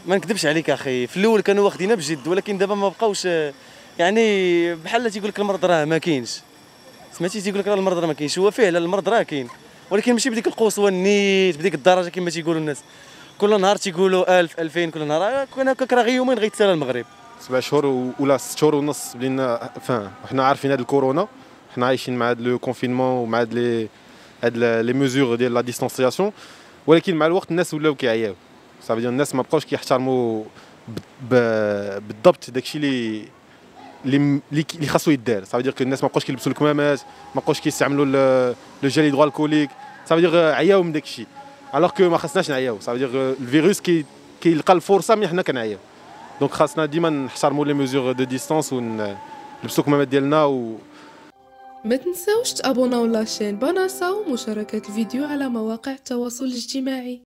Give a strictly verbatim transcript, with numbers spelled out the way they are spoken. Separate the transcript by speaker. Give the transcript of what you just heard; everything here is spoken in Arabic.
Speaker 1: ما نكذبش عليك اخي، في الاول كانوا واخدينها بجد، ولكن دابا ما بقاوش يعني بحال تيقول لك المرض راه ما كاينش. سمعتي تيقول لك راه المرض راه ما كاينش، هو فعلا المرض راه كاين، ولكن ماشي بديك القسوه النيت بديك الدرجه كما تيقولوا الناس. كل نهار تيقولوا ألف ألفين، كل نهار كون هكاك راه غير يومين غيتسالى المغرب.
Speaker 2: سبع شهور ولا ست شهور ونص بدينا فان وحنا عارفين هاد الكورونا، حنا عايشين مع هاد لو كونفينمون ومع هاد لي هاد لي ميزور ديال لا ديستانسياسيون، ولكن مع الوقت الناس ولاو كيعياو. صافي ديال الناس ما بقاوش كيحترموا بالضبط داكشي اللي اللي اللي خاصو يدار. صافي دير الناس ما بقاوش كيلبسوا الكمامات، ما بقاوش كيستعملوا لو جيل هيدروالكوليك. صافي دير عياو من داكشي، الوغ كو ما خاصناش نعياو. صافي دير الفيروس كي كيلقى الفرصه ملي حنا كنعياو. دونك خاصنا ديما نحترموا لي ميزور دو ديستانس ونلبسوا الكمامات ديالنا و
Speaker 3: ما تنساوش تابوناو لاشين بناصة ومشاركة الفيديو على مواقع التواصل الاجتماعي.